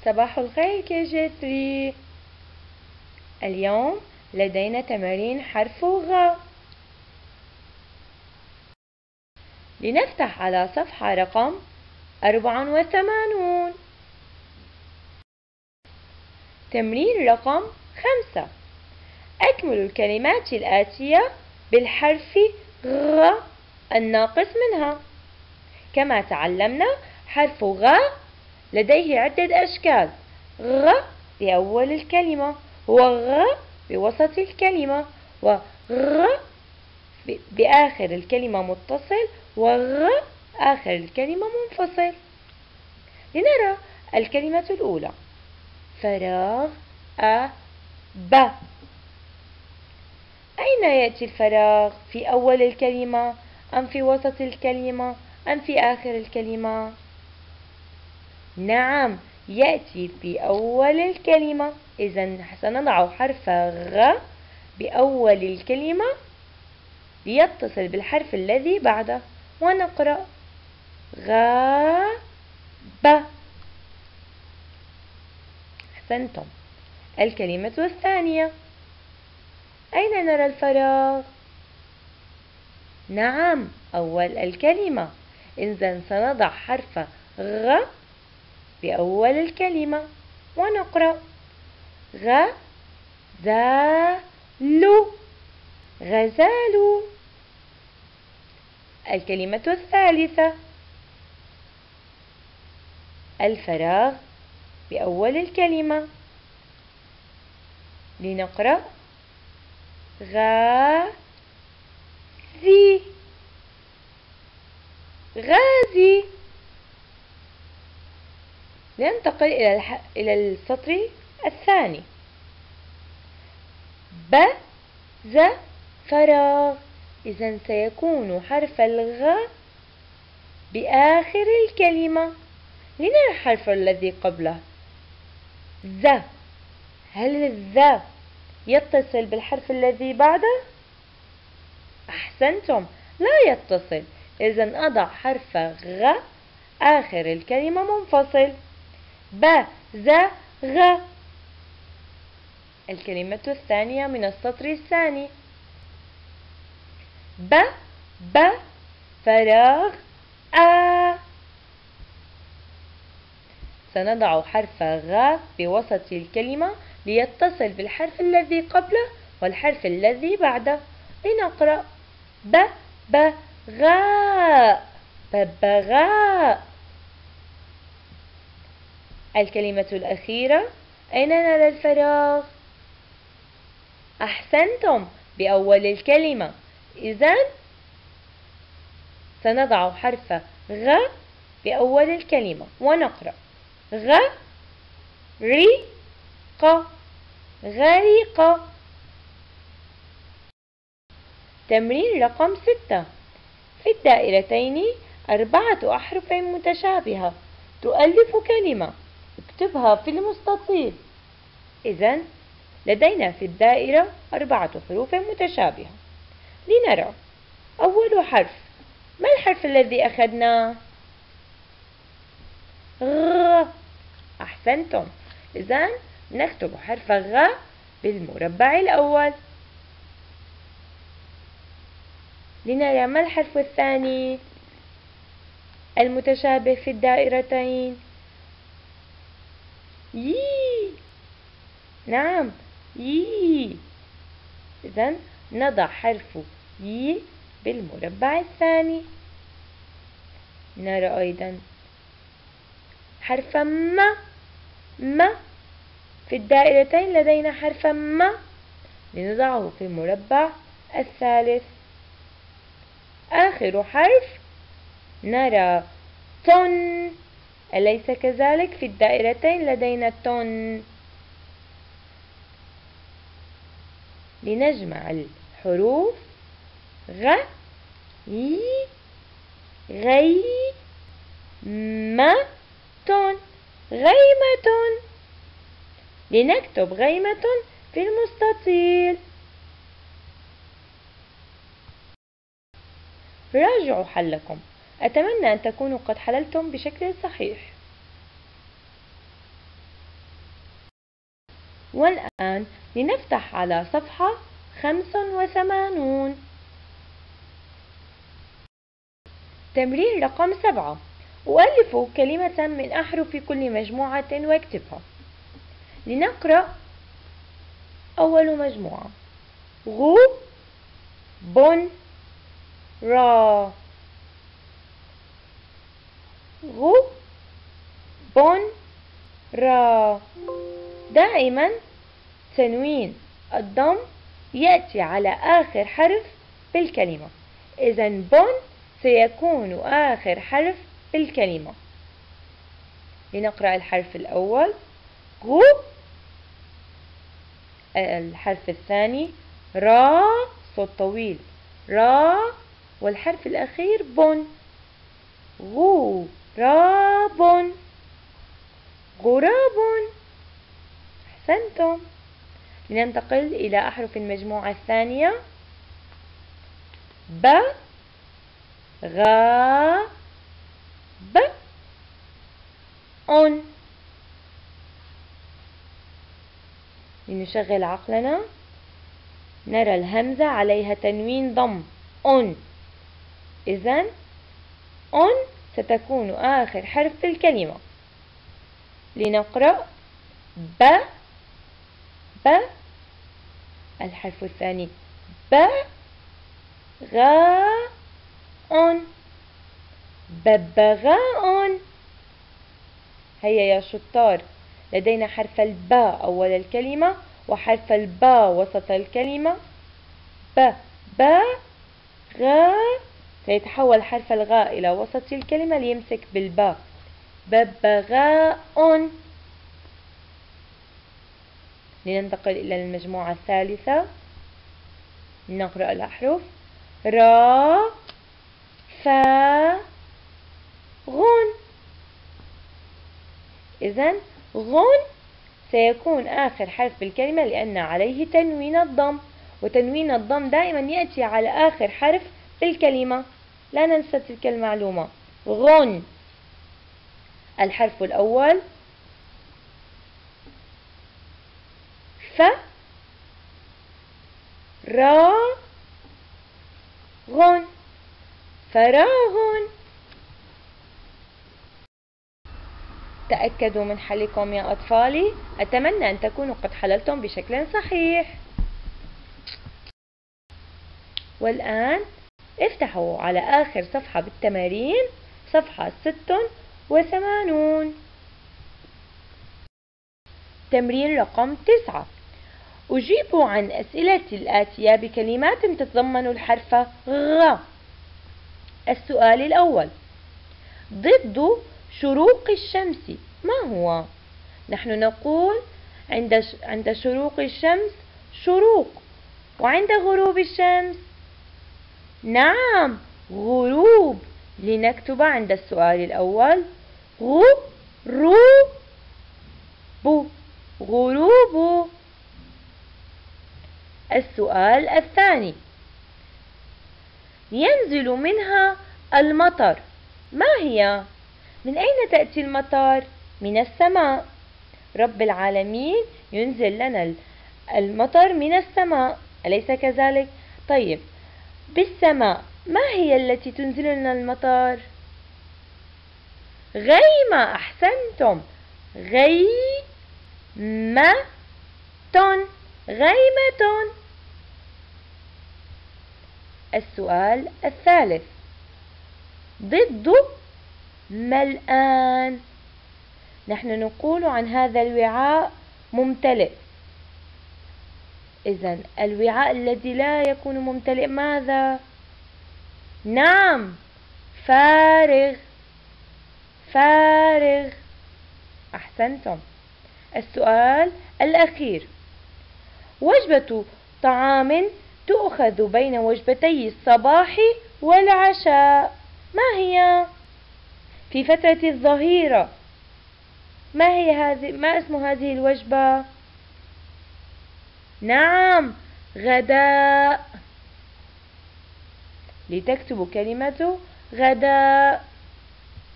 صباح الخير KG3. اليوم لدينا تمارين حرف غ. لنفتح على صفحة رقم 84. تمرين رقم 5. أكمل الكلمات الآتية بالحرف غ الناقص منها. كما تعلمنا حرف غ لديه عدة أشكال: غ بأول الكلمة، وغ بوسط الكلمة، وغ بآخر الكلمة متصل، وغ آخر الكلمة منفصل. لنرى الكلمة الأولى: فراغ ب. أين يأتي الفراغ؟ في أول الكلمة أم في وسط الكلمة أم في آخر الكلمة؟ نعم، يأتي في أول الكلمة. إذن سنضع حرف غ بأول الكلمة ليتصل بالحرف الذي بعده، ونقرأ غاب. أحسنتم. الكلمة الثانية: أين نرى الفراغ؟ نعم، أول الكلمة. إذن سنضع حرف غ بأول الكلمة ونقرأ غزال. غزال. الكلمة الثالثة: الفراغ بأول الكلمة. لنقرأ غازي. غازي. ننتقل إلى السطر الثاني: فراغ. إذن سيكون حرف الغ بآخر الكلمة. لنرى الحرف الذي قبله ز. هل الذ يتصل بالحرف الذي بعده؟ أحسنتم، لا يتصل. إذن أضع حرف غ آخر الكلمة منفصل. غ. الكلمة الثانية من السطر الثاني: فراغ سنضع حرف غ بوسط الكلمة ليتصل بالحرف الذي قبله والحرف الذي بعده. لنقرأ ببغاء. ببغاء. الكلمة الأخيرة: أين نرى الفراغ؟ أحسنتم، بأول الكلمة. إذن سنضع حرف غ بأول الكلمة ونقرأ غريق. تمرين رقم 6. في الدائرتين 4 أحرف متشابهة تؤلف كلمة. اكتبها في المستطيل. إذن لدينا في الدائرة 4 حروف متشابهة. لنرى أول حرف. ما الحرف الذي أخذناه؟ غ. أحسنتم. إذن نكتب حرف غ بالمربع الأول. لنرى ما الحرف الثاني المتشابه في الدائرتين؟ ي. نعم، ي. إذن نضع حرف ي بالمربع الثاني. نرى أيضا حرف م. في الدائرتين لدينا حرف م، لنضعه في المربع الثالث. آخر حرف نرى تن. أليس كذلك؟ في الدائرتين لدينا تن. لنجمع الحروف: غ ي غي م تن. غيمة. لنكتب غيمة في المستطيل. راجعوا حلكم. أتمنى أن تكونوا قد حللتم بشكل صحيح. والآن لنفتح على صفحة 85. تمرين رقم 7. أؤلف كلمة من أحرف كل مجموعة واكتبها. لنقرأ أول مجموعة: غ، بن، را. غ، بن، را. دائما تنوين الضم يأتي على آخر حرف بالكلمة، إذن بن سيكون آخر حرف بالكلمة. لنقرأ الحرف الأول غ، الحرف الثاني را، صوت طويل را، والحرف الأخير بن، غراب، غراب. أحسنتم. لننتقل إلى أحرف المجموعة الثانية: ب، غا، ب، أن. لنشغل عقلنا، نرى الهمزة عليها تنوين ضم أن، إذن أن ستكون آخر حرف في الكلمة. لنقرأ ب، ب، الحرف الثاني ب، غا، أن، ببغاء. هيا يا شطار، لدينا حرف الباء أول الكلمة وحرف الباء وسط الكلمة. ب، با، غا، سيتحول حرف الغاء إلى وسط الكلمة ليمسك بالباء. ببغاء. لننتقل إلى المجموعة الثالثة، نقرأ الأحرف: را، فا، غن. إذن غن سيكون آخر حرف بالكلمة لأن عليه تنوين الضم، وتنوين الضم دائما يأتي على آخر حرف بالكلمة، لا ننسى تلك المعلومة. غن. الحرف الأول ف، را، غن، فراغ. تأكدوا من حلكم يا أطفالي، أتمنى أن تكونوا قد حللتم بشكل صحيح. والآن افتحوا على آخر صفحة بالتمارين، صفحة 86. تمرين رقم 9. أجيبوا عن أسئلة الآتية بكلمات تتضمن الحرف غ. السؤال الأول: ضد شروق الشمس ما هو؟ نحن نقول عند شروق الشمس شروق، وعند غروب الشمس نعم غروب. لنكتب عند السؤال الأول غروب، غروب. السؤال الثاني: ينزل منها المطر ما هي؟ من أين تأتي المطر؟ من السماء. رب العالمين ينزل لنا المطر من السماء، أليس كذلك؟ طيب، بالسماء ما هي التي تنزل لنا المطر؟ غيمة. أحسنتم، غيمة، غيمة. السؤال الثالث: ضد ملآن. نحن نقول عن هذا الوعاء ممتلئ، إذن الوعاء الذي لا يكون ممتلئ ماذا؟ نعم فارغ، فارغ. أحسنتم. السؤال الأخير: وجبة طعام تؤخذ بين وجبتي الصباح والعشاء ما هي؟ في فترة الظهيرة ما اسم هذه الوجبة؟ نعم غداء. لتكتبوا كلمة غداء.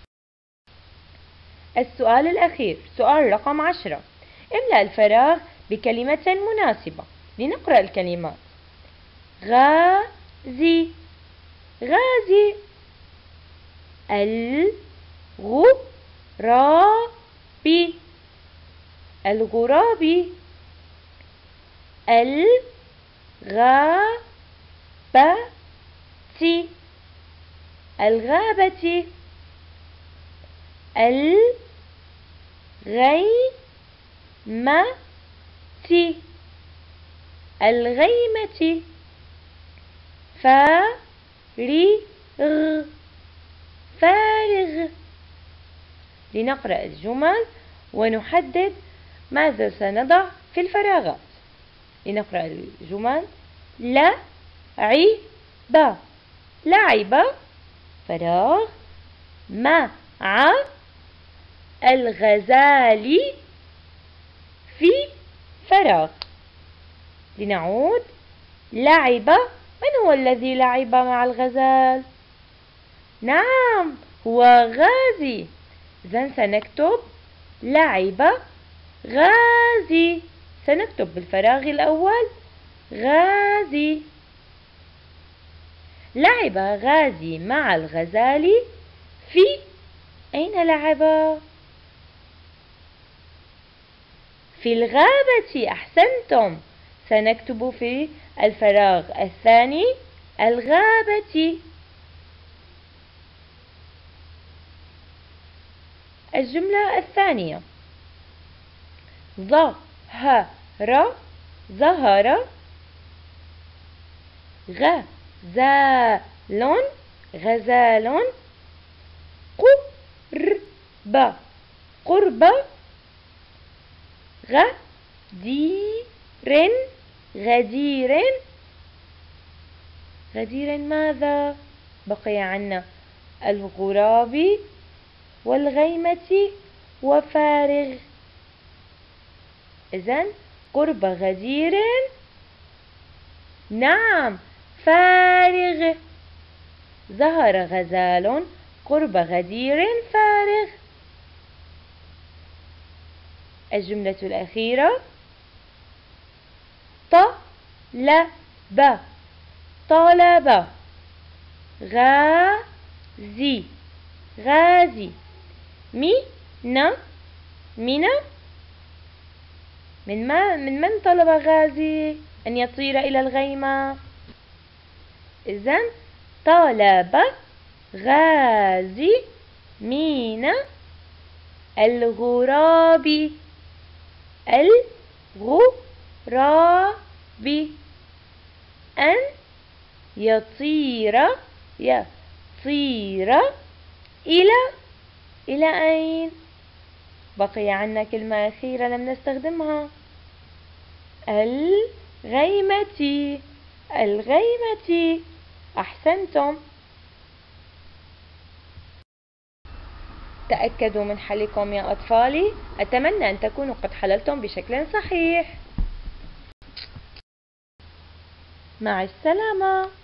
السؤال الأخير، سؤال رقم 10: املأ الفراغ بكلمة مناسبة. لنقرأ الكلمات. غازي غازي. الغرابي الغرابي. الغابة الغابة. الغيمة الغيمة. فارغ فارغ. لنقرأ الجمل ونحدد ماذا سنضع في الفراغات. لنقرأ الجمل. لعب لعب فراغ مع الغزال في فراغ. لنعود. لعب. من هو الذي لعب مع الغزال؟ نعم، هو غازي. إذن سنكتب لعب غازي. سنكتب بالفراغ الأول غازي. لعب غازي مع الغزال في أين لعب؟ في الغابة. أحسنتم. سنكتب في الفراغ الثاني الغابة. الجملة الثانية. ظهر ظهر غزال غزال. قرب قرب. غدير غدير. غدير ماذا؟ بقي عنا الغراب والغيمة وفارغ. إذن قرب غدير. نعم، فارغ. ظهر غزال قرب غدير فارغ. الجملة الأخيرة. طلب طلب. غازي غازي. من من طلب غازي أن يطير إلى الغيمة؟ إذن طلب غازي من الغراب الغراب أن يطير إلى أين؟ بقي عنا كلمة أخيرة لم نستخدمها. الغيمة الغيمة. أحسنتم. تأكدوا من حلكم يا أطفالي. أتمنى أن تكونوا قد حللتم بشكل صحيح. مع السلامة.